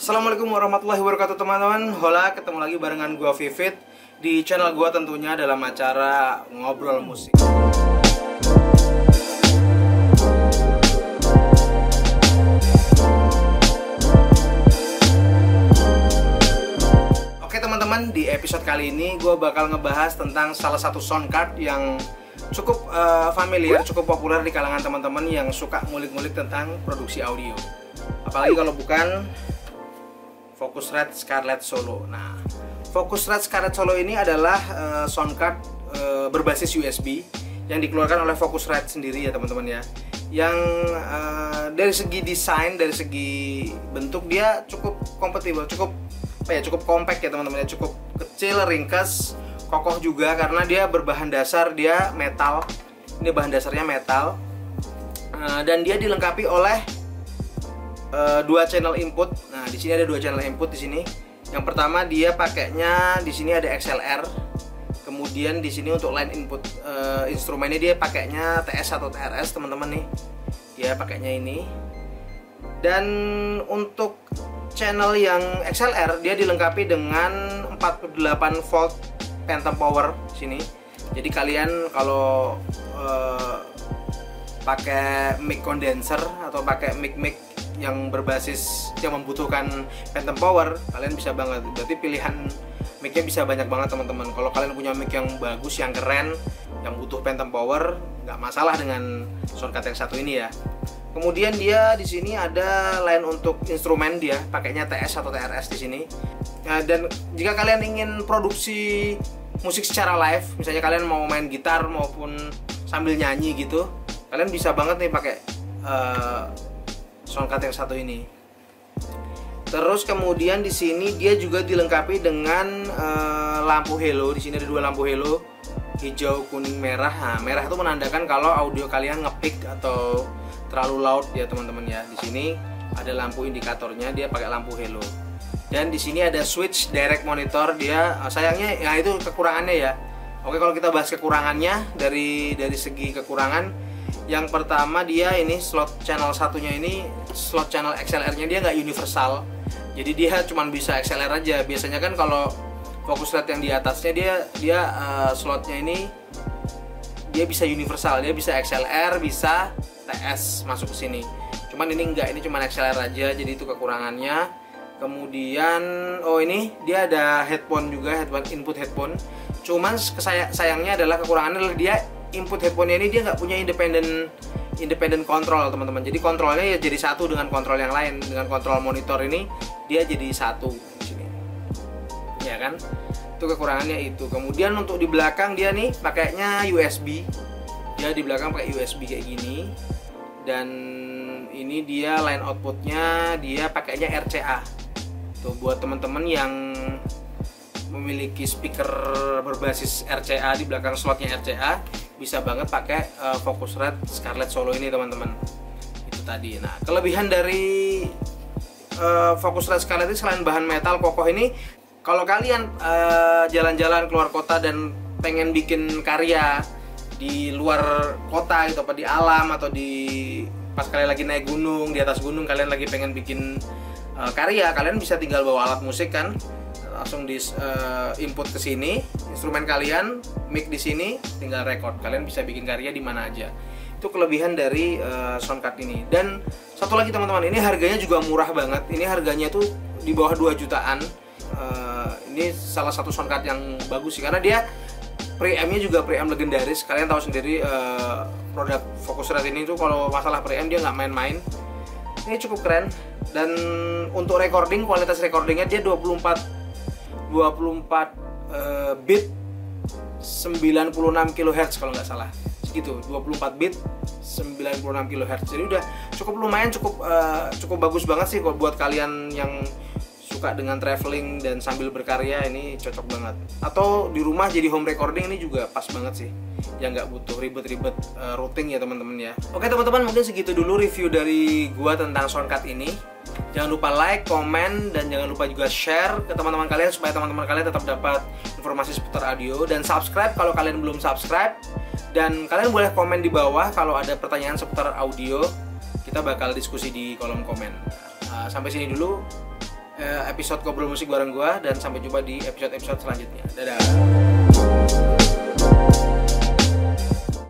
Assalamualaikum warahmatullahi wabarakatuh teman-teman. Hola, ketemu lagi barengan gua Vivit di channel gua tentunya dalam acara Ngobrol Musik. Oke teman-teman, di episode kali ini gua bakal ngebahas tentang salah satu sound card yang cukup familiar, cukup populer di kalangan teman-teman yang suka ngulik-ngulik tentang produksi audio. Apalagi kalau bukan Focusrite Scarlett Solo. Nah, Focusrite Scarlett Solo ini adalah sound card berbasis USB yang dikeluarkan oleh Focusrite sendiri ya teman-teman ya. Yang dari segi desain, dari segi bentuk dia cukup kompatibel, cukup compact ya teman-teman ya, cukup kecil, ringkas, kokoh juga karena dia berbahan dasar dia metal. Ini bahan dasarnya metal. Dan dia dilengkapi oleh dua channel input. Nah, di sini ada dua channel input di sini. Yang pertama dia pakainya di sini ada XLR. Kemudian di sini untuk line input instrumennya dia pakainya TS atau TRS teman-teman nih. Dia pakainya ini. Dan untuk channel yang XLR dia dilengkapi dengan 48 volt phantom power sini. Jadi kalian kalau pakai mic condenser atau pakai mic yang berbasis yang membutuhkan phantom power, kalian bisa banget. Berarti pilihan mic-nya bisa banyak banget teman-teman. Kalau kalian punya mic yang bagus, yang keren, yang butuh phantom power, nggak masalah dengan soundcard yang satu ini ya. Kemudian dia di sini ada line untuk instrumen, dia pakainya TS atau TRS di sini. Nah, dan jika kalian ingin produksi musik secara live, misalnya kalian mau main gitar maupun sambil nyanyi gitu, kalian bisa banget nih pakai soundcard yang satu ini. Terus kemudian di sini dia juga dilengkapi dengan lampu halo. Di sini ada dua lampu halo, hijau, kuning, merah. Nah, merah itu menandakan kalau audio kalian ngepick atau terlalu loud ya teman-teman ya. Di sini ada lampu indikatornya, dia pakai lampu halo. Dan di sini ada switch direct monitor. Dia sayangnya ya itu kekurangannya ya. Oke, kalau kita bahas kekurangannya dari segi kekurangan, yang pertama dia ini slot channel satunya ini, slot channel XLR-nya dia nggak universal. Jadi dia cuma bisa XLR aja. Biasanya kan kalau Focusrite yang di atasnya dia slotnya ini dia bisa universal, dia bisa XLR, bisa TS masuk ke sini. Cuman ini enggak, ini cuma XLR aja, jadi itu kekurangannya. Kemudian ini dia ada headphone juga, input headphone. Cuman sayangnya adalah kekurangannya adalah dia input headphone-nya ini dia nggak punya independent control teman-teman. Jadi kontrolnya ya jadi satu dengan kontrol yang lain. Dengan kontrol monitor ini dia jadi satu di sini. Ya kan? Itu kekurangannya itu. Kemudian untuk di belakang dia nih pakainya USB. Dia di belakang pakai USB kayak gini. Dan ini dia line outputnya dia pakainya RCA. Tuh buat teman-teman yang memiliki speaker berbasis RCA, di belakang slotnya RCA, bisa banget pakai Focusrite Scarlett Solo ini teman-teman. Itu tadi. Nah, kelebihan dari Focusrite Scarlett ini selain bahan metal kokoh ini, kalau kalian jalan-jalan keluar kota dan pengen bikin karya di luar kota gitu, apa di alam atau di pas kalian lagi naik gunung, di atas gunung kalian lagi pengen bikin karya, kalian bisa tinggal bawa alat musik kan, langsung di input ke sini instrumen kalian, mic di sini, tinggal record. Kalian bisa bikin karya di mana aja. Itu kelebihan dari soundcard ini. Dan satu lagi teman-teman, ini harganya juga murah banget. Ini harganya tuh di bawah 2 jutaan. Ini salah satu soundcard yang bagus sih karena dia preamp-nya juga preamp legendaris. Kalian tahu sendiri produk Focusrite ini tuh kalau masalah preamp dia nggak main-main. Ini cukup keren. Dan untuk recording, kualitas recordingnya dia 24 bit 96 kHz kalau nggak salah, segitu, 24 bit 96 kHz. Jadi udah cukup lumayan, cukup bagus banget sih buat kalian yang suka dengan traveling dan sambil berkarya. Ini cocok banget. Atau di rumah jadi home recording ini juga pas banget sih, yang nggak butuh ribet-ribet routing ya teman-teman ya. Oke teman-teman, mungkin segitu dulu review dari gua tentang soundcard ini. Jangan lupa like, komen, dan jangan lupa juga share ke teman-teman kalian supaya teman-teman kalian tetap dapat informasi seputar audio. Dan subscribe kalau kalian belum subscribe. Dan kalian boleh komen di bawah kalau ada pertanyaan seputar audio. Kita bakal diskusi di kolom komen. Sampai sini dulu episode ngobrol musik bareng gua, dan sampai jumpa di episode-episode selanjutnya. Dadah.